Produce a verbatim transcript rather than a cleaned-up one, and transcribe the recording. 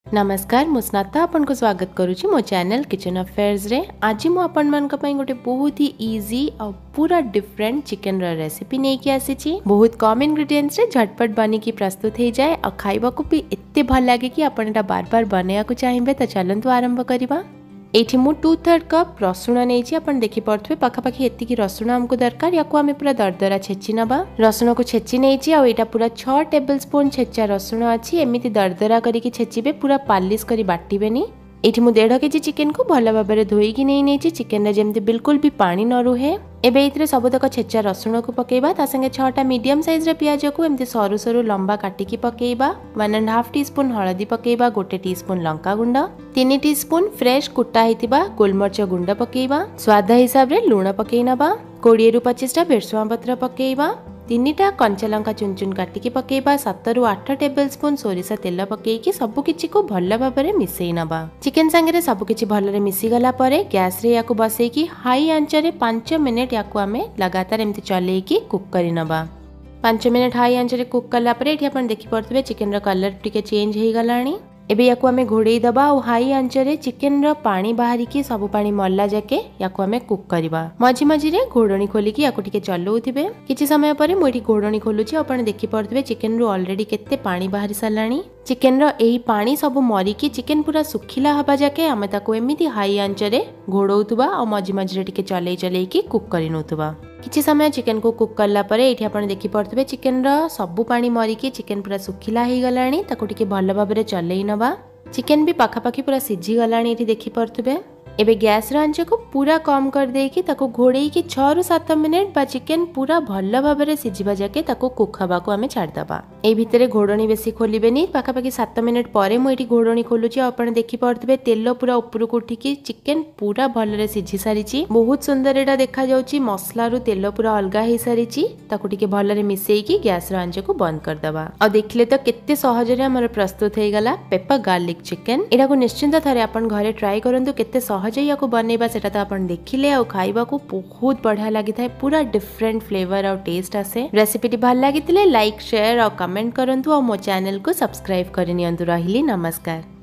नमस्कार मु स्नाता आपन को स्वागत करुच्ची मो चैनल किचन अफेयर्स रे। आज मु आपन मन का पई गोटे बहुत ही इजी और पूरा डिफरेंट चिकन रो रेसिपी नै कि आसीची। बहुत कम इंग्रेडिएंट्स रे झटपट बनी की प्रस्तुत हो जाए और खाइबा को भी एत्ते भल लागे कि आपन एटा बार बार बनाया को चाहिबे। त चलंतु आरंभ करिबा। एठी मु टू थर्ड कप रसुण नेछि। आपण देखि पड़थबे पाखापाखि एतिकी रसुण हमको दरकार। याको आमे पूरा दरदरा छेची नबा। रसुण को छेची नेछि आ एटा पूरा छह टेबलस्पून छेचा रसुण अछि। एमिति दरदरा करी कि छेचिबे, पूरा पालिश करी बाटिबेनी। एठी मु डेढ़ केजी चिकन को भल भाबरे धोई कि नै नेछि। चिकन रे जेमति बिल्कुल भी पानी न रुहे। एबे इतरे सबतक छेचा रसुण को पकेबा। ता संगे छटा मीडियम साइज रे प्याज को एमति सरू सरू लंबा काटी की पकेबा। वन एंड हाफ टीस्पून हळदी पकेबा। गोटे टीस्पून लंका गुंड, तीन टीस्पून फ्रेश कुटा हितिबा गोलमरच गुंड पकेबा। स्वाद हिसाब रे लूण पकेई नबा। बीस रु पच्चीस टा भेरसुआ पत्र पकेबा। तीनटा कंचा लंका चुन चुन काटिकी पकेबा। सात रु आठ टेबलस्पून सोरिष तेल पकेकी सबु किछि को भल भाबरे मिसेई नबा। चिकन संगे सबु किछि भलरे मिसी गला परे गैस रे याको बसेकी हाई आंच रे पाँच मिनिट याको आमे लगातार एमति चलेकी कुक करि नबा। पाँच मिनिट हाई आंच रे कुक कला परे एठी आपण देखि पड़थबे चिकन रो कलर टिके चेंज हेई गलानी। एबे याको आमे घोड़ेई दबा और हाई आंच रे चिकन रो पानी बाहरी की सब पानी मल्ला जाके याको आमे कुक करबा। मझी मझी रे घोड़णी खोली की याको टिके चलौथिबे। किछि समय परे मु एठी घोड़णी खोलुची। आपण देखि पड़थबे चिकन रो ऑलरेडी केते पानी बाहरी सालानी। चिकन रो एही पानी सब मरी की चिकन पूरा सुखिला हबा जाके आमे ताको एमिति हाई आंच रे घोड़ौथबा और मझी मझी रे टिके चलेई चलेई की कुक करि नोथबा। किछि समय चिकन को कुक करला परे एठी आपण देखि पड़थबे चिकन रो सब पानी मरी की चिकन पूरा सुखिला हेई गलानी। ताको टिके भल भाबरे चलेई नबा। चिकन भी पाखापाखि पूरा सिझी गलानी। एठी देखि पड़थबे। एबे गैस रो आंच को पूरा कम कर दे की ताको घोड़ेई की छह रु सात मिनिट बा चिकन पूरा भल भाबरे सिझिबा जाके ताको कुक हबा को आमे छाड़ दबा। ए भितरे घोड़णी बेसी खोलिबेनी। पाखापाखि सात मिनिट परे मु एठी घोड़णी खोलुची। आपण देखि पड़थबे तेल पूरा ऊपर को उठी की चिकन पूरा भलरे सिझी सारिची। बहुत सुंदर एटा देखा जाउची। मसला रु तेल पूरा अलगा हेई सारिची। ताको टिके भलरे मिसेई की गैस रो आंच को बंद कर दबा। आ देखले तो केते सहज रे हमर प्रस्तुत हेई गला पेपर गार्लिक चिकन। एटा को निश्चिंत थारे आपण घरे ट्राई करंतु। केते सहज या को बनेबा सेटा तो आपण देखिले और खाइबा को बहुत बढ़िया लागि थाए। पूरा डिफरेंट फ्लेवर और टेस्ट आसे। रेसिपी टी भल लागितिले लाइक शेयर और कमेंट करंतु और मो चैनल को सब्सक्राइब करि नियंतु। रहिली नमस्कार।